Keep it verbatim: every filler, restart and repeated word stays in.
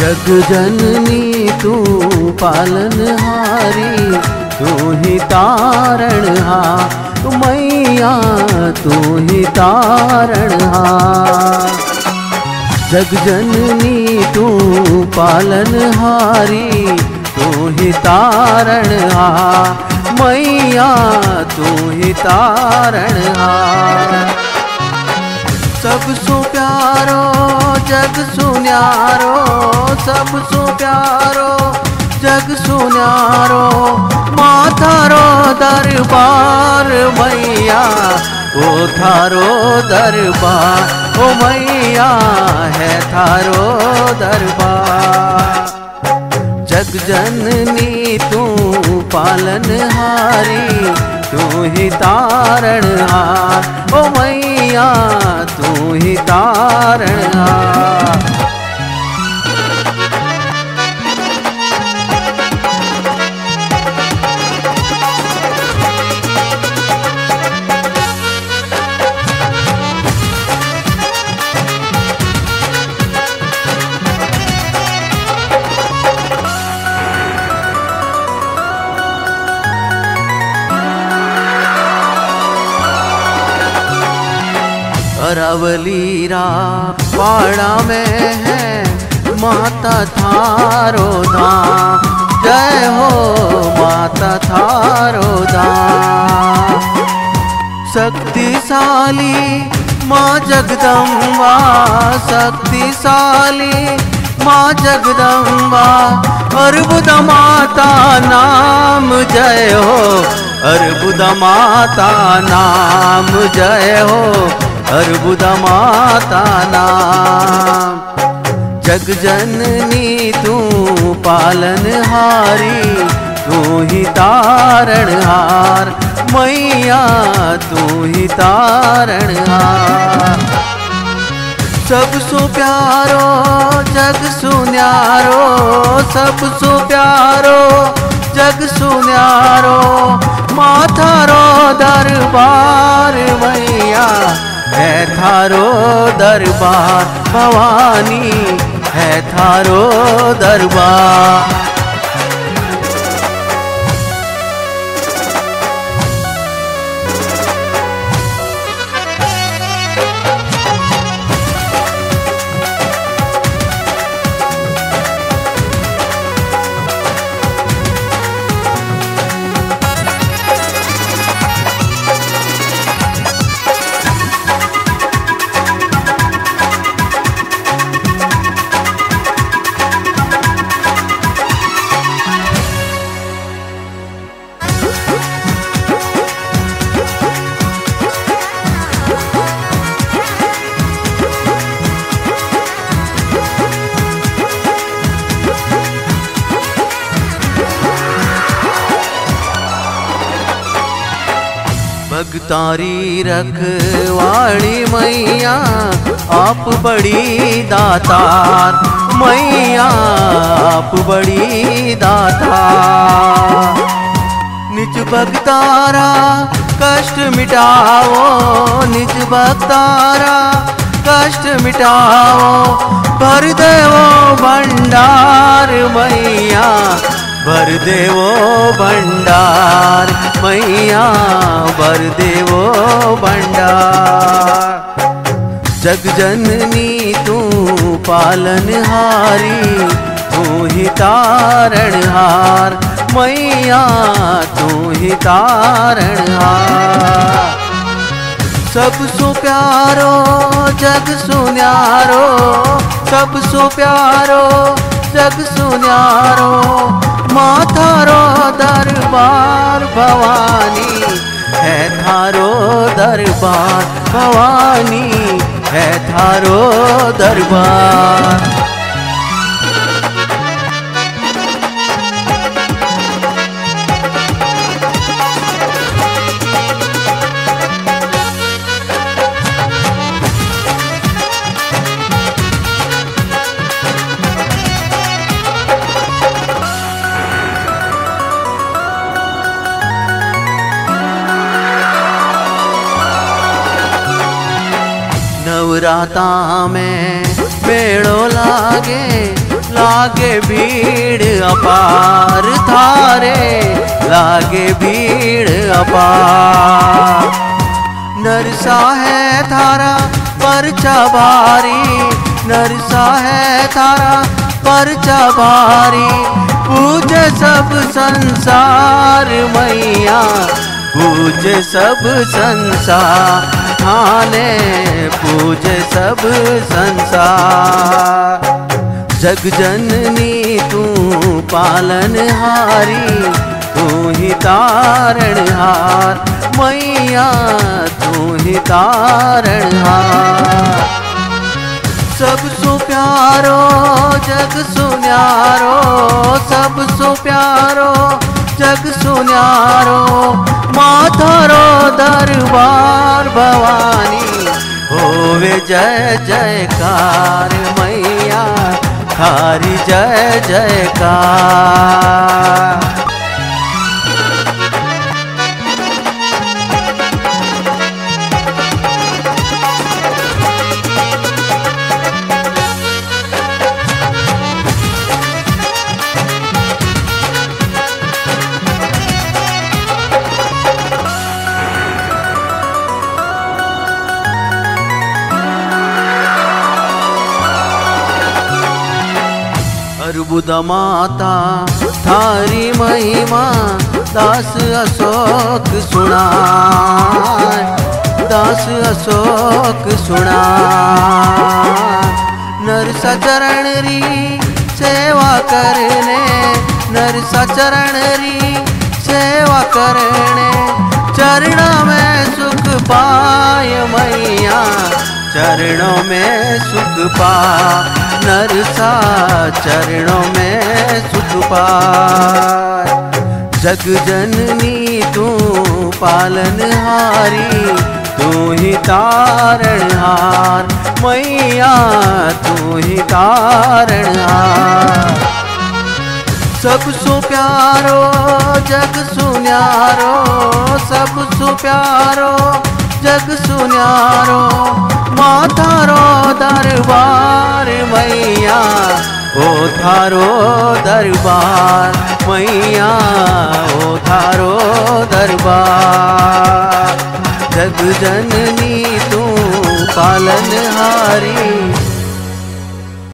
जग जननी तू पालनहारी, तू ही तारणहार मैया, तू ही तारणहार। जग जननी तू पालनहारी, तू ही तारणहार मैया, तू ही तारणहार। सब सु प्यारो जग सुन्यारो, सब सु प्यारो जग सुन्यारो, माथारो दरबार मैया, ओ थारो दरबार ओ मैया है थारो दरबार। जग जननी तू पालनहारी, तू ही तारणहार ओ मैया, तू ही तारणहार। अरावली रा पाड़ा में है माता थारो धाम, जय हो माता थारो धाम। शक्तिशाली माँ जगदम्बा, शक्तिशाली माँ जगदम्बा, अर्बुद माता नाम जय हो, अर्बुद माता नाम जय हो, अर्बुद माता नाम। जग जननी तू पालनहारी, तू ही तारणहार मैया, तू ही तारणहार। सब सु प्यारो जग सुन्यारो, सब सु प्यारो जग सुन्यारो, माथारो दरबार मैया है थारो दरबार, भवानी है थारो दरबार। भगतारी रखवाड़ी मैया, आप बड़ी दातार मैया, आप बड़ी दातार। निज भगतारा कष्ट मिटाओ, निज भगतारा कष्ट मिटाओ, भर देवो भंडार मैया, भर देवो भंडार मैया, भर देवो भंडार। जग जननी तू पालनहारी, तू ही तारणहार मैया, तू ही तारणहार। सब सु प्यारो जग सुन्यारो, सब सु प्यारो जग सुन्यारो, माथारो दरबार भवानी है थारो दरबार, भवानी है थारो दरबार। नवराता में मेड़ो लागे, लागे भीड़ अपार थारे, लागे भीड़ अपार। नरसा है थारा परचा भारी, नरसा है थारा परचा भारी। पूज सब संसार मैया, पूज सब संसार, थाने पूज सब संसार। जग जननी तू पालनहारी, तू ही तारणहार मैया, तू ही तारणहार। सब सु प्यारो जग सुन्यारो, सब सु प्यारो जग सुन्यारो। माथारो दरबार भवानी, होवे जय जयकार मैया, थारी जय जयकार। अर्बुद माता थारी महिमा, दास अशोक सुनाय, दास अशोक सुनाय। नरसा चरण री सेवा करने, नरसा चरण री सेवा करने। चरणों में सुख पाय मैया, चरणों में सुख पा। नरसा चरणों में सुख पाय। जग जननी तू पालनहारी, तू ही तारणहार मैया, तू ही तारणहार। सब सु प्यारो जग सुन्यारो, सब सु प्यारो जग सुन्यारो। माथारो दरबार मैया, ओ थारो दरबार मैया, ओ थारो दरबार। जग जननी तू पालनहारी,